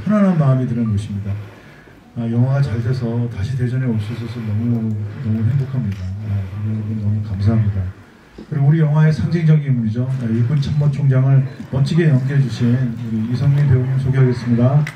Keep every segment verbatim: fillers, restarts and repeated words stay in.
편안한 마음이 드는 곳입니다. 아, 영화가 잘 돼서 다시 대전에 올 수 있어서 너무 너무 행복합니다. 아, 여러분 너무 감사합니다. 그리고 우리 영화의 상징적인 인물이죠. 아, 일군 참모총장을 멋지게 연기해 주신 우리 이성민 배우님 소개하겠습니다.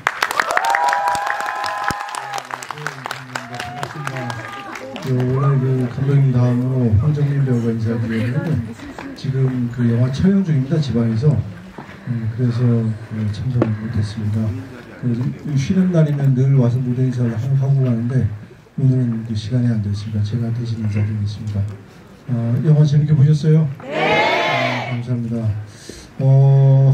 그, 오늘 그 감독님 다음으로 황정민 배우가 인사드리는데 지금 그 영화 촬영 중입니다. 지방에서. 음, 그래서 그 참석을 못했습니다. 그, 쉬는 날이면 늘 와서 무대 인사를 하고 가는데 오늘은 그 시간이 안 됐습니다. 제가 대신 인사드리겠습니다. 어, 영화 재밌게 보셨어요? 네. 아, 감사합니다. 어,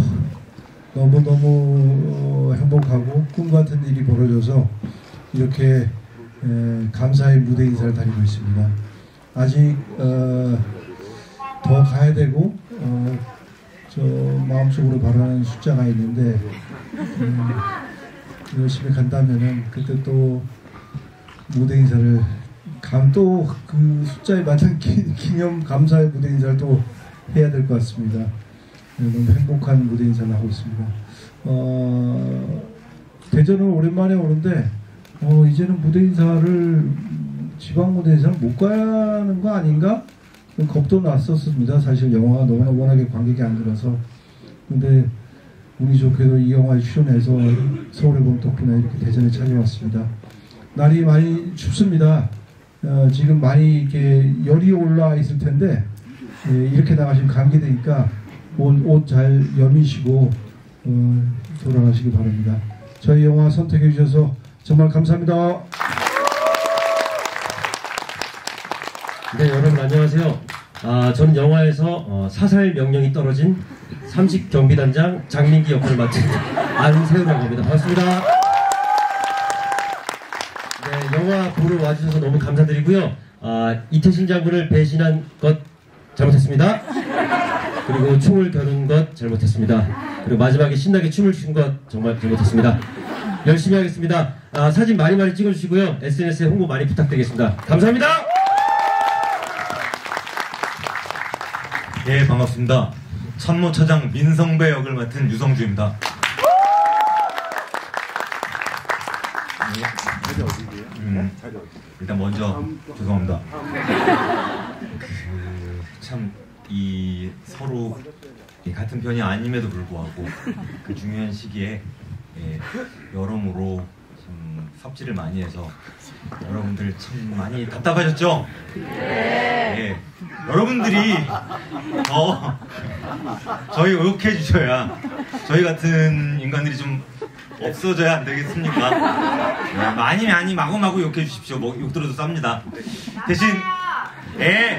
너무너무 어, 행복하고 꿈 같은 일이 벌어져서 이렇게 에, 감사의 무대 인사를 다니고 있습니다. 아직 어, 더 가야 되고 어, 저 마음속으로 바라는 숫자가 있는데 음, 열심히 간다면은 그때 또 무대 인사를 또 그 숫자에 맞춘 기념 감사의 무대 인사를 또 해야 될 것 같습니다. 너무 행복한 무대 인사를 하고 있습니다. 어, 대전을 오랜만에 오는데 어, 이제는 무대 인사를 지방 무대 인사를 못 가는 거 아닌가? 겁도 났었습니다. 사실 영화가 너무나 워낙에 관객이 안 들어서. 근데 운이 좋게도 이 영화에 출연해서 서울의 봄 덕분에 이렇게 대전에 찾아왔습니다. 날이 많이 춥습니다. 어, 지금 많이 이렇게 열이 올라 있을 텐데 예, 이렇게 나가시면 감기 되니까 옷 잘 여미시고 어, 돌아가시기 바랍니다. 저희 영화 선택해 주셔서 정말 감사합니다. 네, 여러분 안녕하세요. 아, 저는 영화에서 어, 사살 명령이 떨어진 삼식 경비단장 장민기 역할을 맡은 안세우라고 합니다. 반갑습니다. 네, 영화 보러 와주셔서 너무 감사드리고요. 아, 이태신 장군을 배신한 것 잘못했습니다. 그리고 총을 겨눈 것 잘못했습니다. 그리고 마지막에 신나게 춤을 추신 것 정말 잘못했습니다. 열심히 하겠습니다. 아, 사진 많이 많이 찍어주시고요. 에스엔에스에 홍보 많이 부탁드리겠습니다. 감사합니다. 예, 반갑습니다. 참모차장 민성배 역을 맡은 유성주입니다. 음, 일단 먼저 죄송합니다. 그, 참 이 서로 같은 편이 아님에도 불구하고 그 중요한 시기에 예, 여러모로 좀 섭지를 많이 해서 여러분들 참 많이 답답하셨죠? 예, 여러분들이 더 저희 의혹해 주셔야 저희 같은 인간들이 좀 없어져야 안 되겠습니까? 네, 많이 많이 마구마구 욕해 주십시오. 뭐, 욕 들어도 쌉니다. 대신 예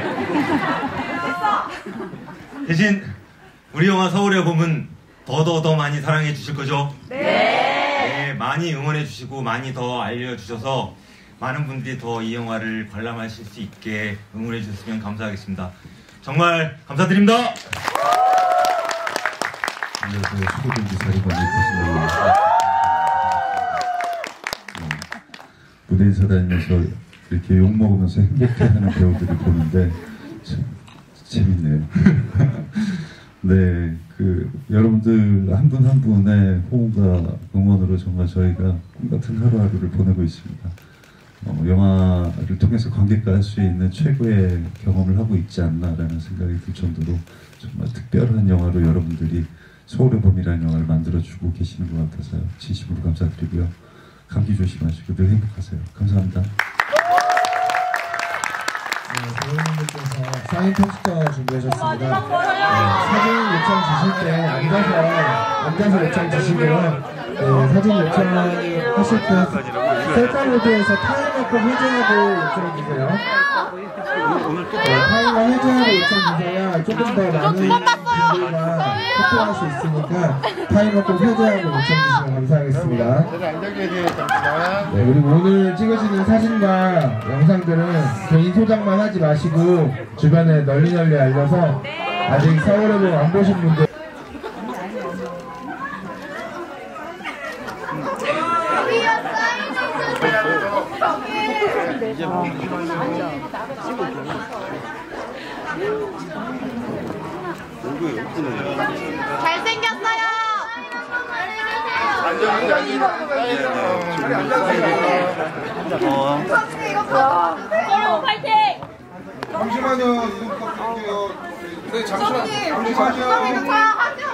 대신 우리 영화 서울의 봄은 더더더 더 많이 사랑해 주실 거죠? 네. 네, 많이 응원해 주시고 많이 더 알려주셔서 많은 분들이 더 이 영화를 관람하실 수 있게 응원해 주셨으면 감사하겠습니다. 정말 감사드립니다. 안녕하세요. 수고든지 사리관리 고승입니다. 무대 인사 다니면서 이렇게 욕먹으면서 행복해하는 배우들을 보는데 참 재밌네요. 네, 그 여러분들 한 분 한 분의 호응과 응원으로 정말 저희가 꿈같은 하루하루를 보내고 있습니다. 어, 영화를 통해서 관객과 할 수 있는 최고의 경험을 하고 있지 않나라는 생각이 들 정도로 정말 특별한 영화로 여러분들이 서울의 봄이라는 영화를 만들어주고 계시는 것 같아서요. 진심으로 감사드리고요. 감기 조심하시고 늘 행복하세요. 감사합니다. 네, 배우님들께서 사인 포스터 준비하셨습니다. 네, 사진 요청 주실 때 앉아서 앉아서 요청 주시면 네, 사진 요청하실 때 셀카 모드에서 타임워크 해제하고 요청 주세요. 네, 타임워 해제하고 요청 주세요. 조금 더 많은 분들과 소통할 수 있으니까 타임워크 해제하고 요청 주시면 감사하겠습니다. 네, 그리고 오늘 찍어지는 사진과 영상들은 개인 소장만 하지 마시고 주변에 널리 널리 알려서 아직 서울의 봄 안 보신 분들 잘생겼어요. 잠시만요. 이거 부탁드릴게요. 네, 잠시만. 잠시만요.